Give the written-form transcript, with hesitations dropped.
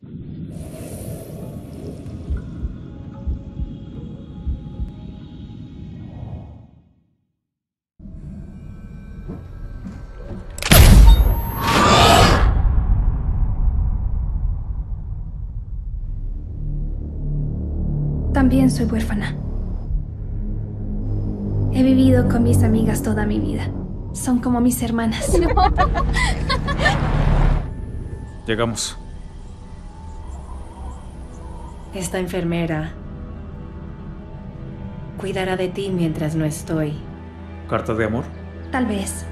También soy huérfana. He vivido con mis amigas toda mi vida. Son como mis hermanas. No. Llegamos. Esta enfermera cuidará de ti mientras no estoy. ¿Carta de amor? Tal vez.